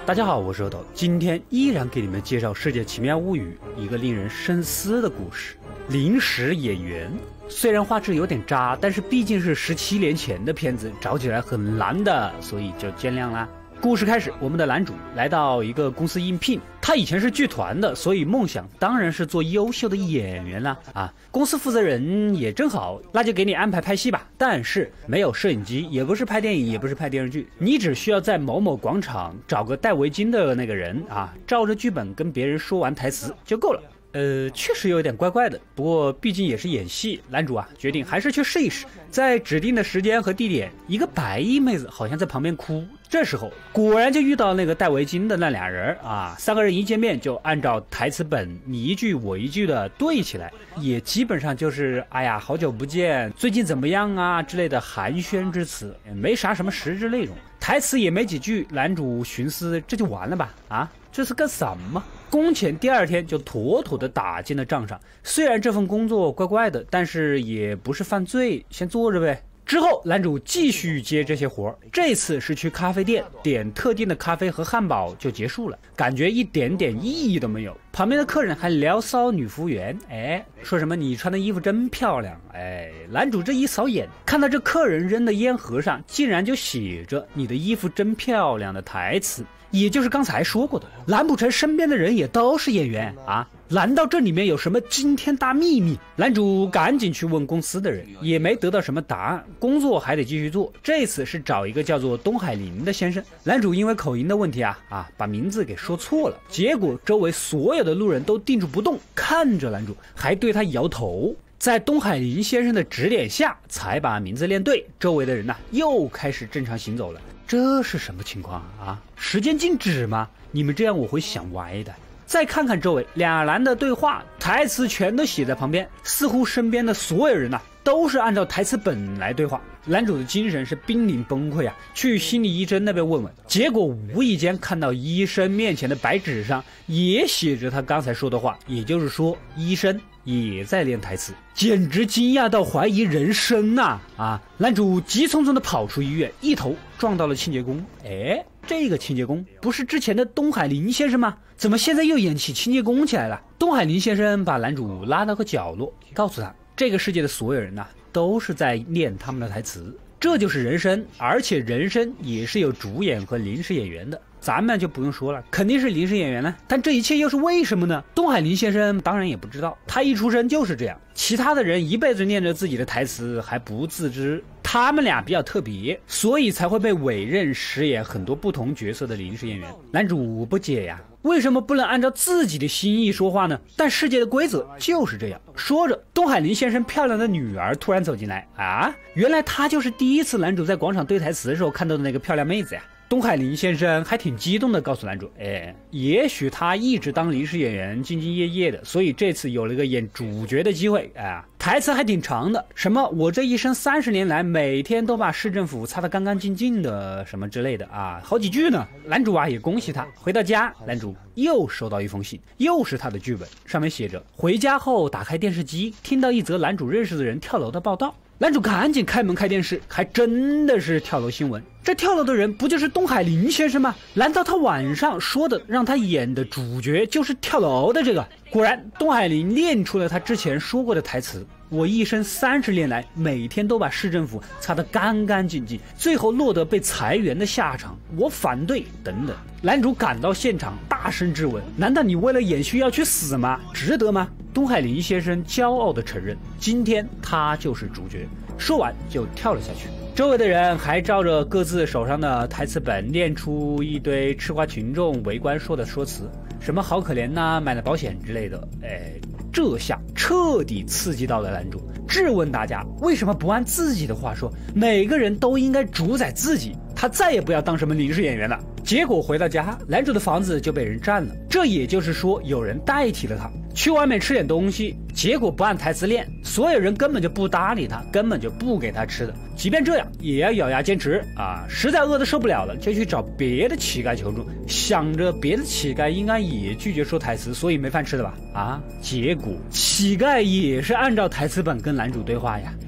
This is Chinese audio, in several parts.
大家好，我是阿斗，今天依然给你们介绍《世界奇妙物语》一个令人深思的故事。临时演员虽然画质有点渣，但是毕竟是17年前的片子，找起来很难的，所以就见谅啦。故事开始，我们的男主来到一个公司应聘，他以前是剧团的，所以梦想当然是做优秀的演员啦。公司负责人也正好，那就给你安排拍戏吧。但是没有摄影机，也不是拍电影，也不是拍电视剧，你只需要在某某广场找个戴围巾的那个人照着剧本跟别人说完台词就够了。确实有点怪怪的，不过毕竟也是演戏，男主决定还是去试一试。在指定的时间和地点，一个白衣妹子好像在旁边哭，这时候果然就遇到那个戴围巾的那俩人3个人一见面就按照台词本你一句我一句的对起来，也基本上就是哎呀好久不见，最近怎么样啊之类的寒暄之词，没啥什么实质内容，台词也没几句。男主寻思这就完了吧，这是干什么？工钱第二天就妥妥的打进了账上。虽然这份工作怪怪的，但是也不是犯罪，先做着呗。之后男主继续接这些活，这次是去咖啡店点特定的咖啡和汉堡就结束了，感觉一点点意义都没有。旁边的客人还聊骚女服务员，说什么你穿的衣服真漂亮。男主这一扫眼，看到这客人扔的烟盒上竟然就写着你的衣服真漂亮的台词，也就是刚才说过的。难不成身边的人也都是演员难道这里面有什么惊天大秘密？男主赶紧去问公司的人，也没得到什么答案，工作还得继续做。这次是找一个叫做东海林的先生。男主因为口音的问题把名字给说错了，结果周围所有的路人都定住不动，看着男主，还对他摇头。在东海林先生的指点下，才把名字练对，周围的人又开始正常行走了。这是什么情况时间静止吗？你们这样我会想歪的。再看看周围，俩男的对话台词全都写在旁边，似乎身边的所有人都是按照台词本来对话。男主的精神是濒临崩溃去心理医生那边问问，结果无意间看到医生面前的白纸上也写着他刚才说的话，也就是说医生也在练台词，简直惊讶到怀疑人生男主急匆匆的跑出医院，一头撞到了清洁工。这个清洁工不是之前的东海林先生吗？怎么现在又演起清洁工起来了？东海林先生把男主拉到个角落，告诉他这个世界的所有人都是在练他们的台词，这就是人生，而且人生也是有主演和临时演员的。咱们就不用说了，肯定是临时演员呢。但这一切又是为什么呢？东海林先生当然也不知道，他一出生就是这样。其他的人一辈子念着自己的台词还不自知，他们俩比较特别，所以才会被委任饰演很多不同角色的临时演员。男主不解为什么不能按照自己的心意说话呢？但世界的规则就是这样。说着，东海林先生漂亮的女儿突然走进来原来她就是第一次男主在广场对台词的时候看到的那个漂亮妹子东海林先生还挺激动的告诉男主，也许他一直当临时演员兢兢业业的，所以这次有了个演主角的机会台词还挺长的，什么我这一生30年来每天都把市政府擦得干干净净的什么之类的好几句呢。男主也恭喜他。回到家，男主又收到一封信，又是他的剧本，上面写着回家后打开电视机，听到一则男主认识的人跳楼的报道。男主赶紧开门开电视，还真的是跳楼新闻。这跳楼的人不就是东海林先生吗？难道他晚上说的让他演的主角就是跳楼的这个？果然东海林练出了他之前说过的台词，我一生30年来每天都把市政府擦得干干净净，最后落得被裁员的下场，我反对等等。男主赶到现场大声质问，难道你为了演需要去死吗？值得吗？东海林先生骄傲地承认，今天他就是主角。说完就跳了下去。周围的人还照着各自手上的台词本练出一堆吃瓜群众围观说的说辞，什么好可怜买了保险之类的。这下彻底刺激到了男主，质问大家为什么不按自己的话说，每个人都应该主宰自己，他再也不要当什么临时演员了。结果回到家，男主的房子就被人占了，这也就是说有人代替了他。去外面吃点东西，结果不按台词练，所有人根本就不搭理他，根本就不给他吃的。即便这样，也要咬牙坚持实在饿得受不了了，就去找别的乞丐求助，想着别的乞丐应该也拒绝说台词，所以没饭吃的吧结果乞丐也是按照台词本跟男主对话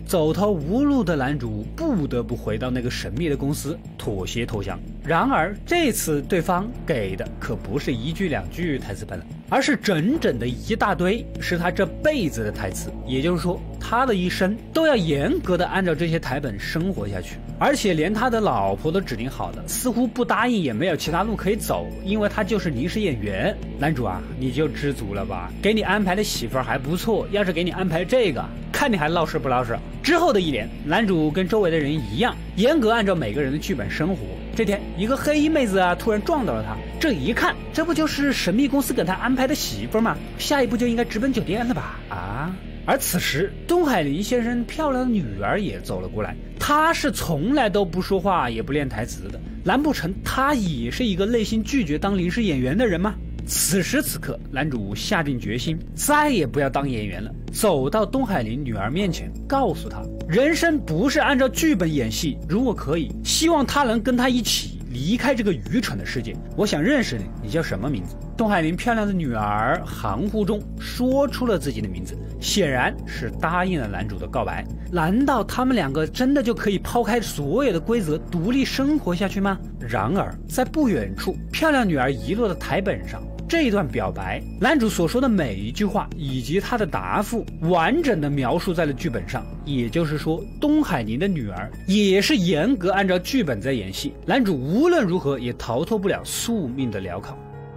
走投无路的男主不得不回到那个神秘的公司妥协投降。然而这次对方给的可不是1句2句台词本了，而是整整的一大堆，是他这辈子的台词。也就是说，他的一生都要严格的按照这些台本生活下去，而且连他的老婆都指定好的，似乎不答应也没有其他路可以走，因为他就是临时演员。男主啊，你就知足了吧，给你安排的媳妇儿还不错，要是给你安排这个，看你还老实不老实。之后的1年，男主跟周围的人一样，严格按照每个人的剧本生活。这天，一个黑衣妹子啊突然撞到了他，这一看，这不就是神秘公司给他安排的媳妇吗？下一步就应该直奔酒店了吧？啊！而此时，东海林先生漂亮的女儿也走了过来，她是从来都不说话也不练台词的，难不成她也是一个内心拒绝当临时演员的人吗？此时此刻，男主下定决心再也不要当演员了，走到东海林女儿面前，告诉她人生不是按照剧本演戏，如果可以，希望她能跟他一起离开这个愚蠢的世界。我想认识你，你叫什么名字？东海林漂亮的女儿含糊中说出了自己的名字，显然是答应了男主的告白。难道他们2个真的就可以抛开所有的规则，独立生活下去吗？然而在不远处，漂亮女儿遗落的台本上，这一段表白，男主所说的每一句话以及他的答复，完整的描述在了剧本上。也就是说，东海林的女儿也是严格按照剧本在演戏，男主无论如何也逃脱不了宿命的镣铐。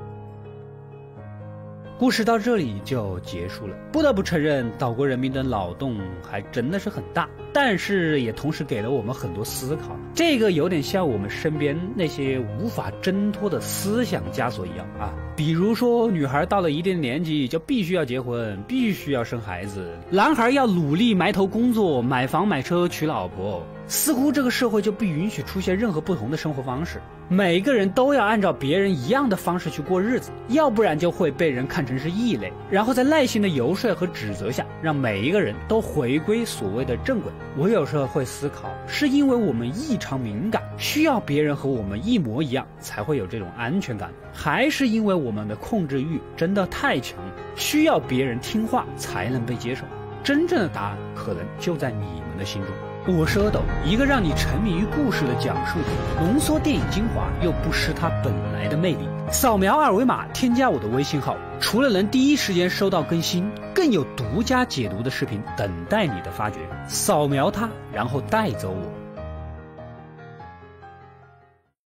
故事到这里就结束了。不得不承认，岛国人民的脑洞还真的是很大，但是也同时给了我们很多思考。这个有点像我们身边那些无法挣脱的思想枷锁一样啊。比如说，女孩到了一定年纪就必须要结婚，必须要生孩子；男孩要努力埋头工作，买房买车娶老婆。似乎这个社会就不允许出现任何不同的生活方式，每个人都要按照别人一样的方式去过日子，要不然就会被人看成是异类，然后在耐心的游说和指责下，让每一个人都回归所谓的正轨。我有时候会思考，是因为我们异常敏感，需要别人和我们一模一样才会有这种安全感，还是因为我们的控制欲真的太强，需要别人听话才能被接受？真正的答案可能就在你们的心中。我是阿斗，一个让你沉迷于故事的讲述者，浓缩电影精华又不失它本来的魅力。扫描2维码添加我的微信号，除了能第一时间收到更新，更有独家解读的视频等待你的发掘。扫描它，然后带走我。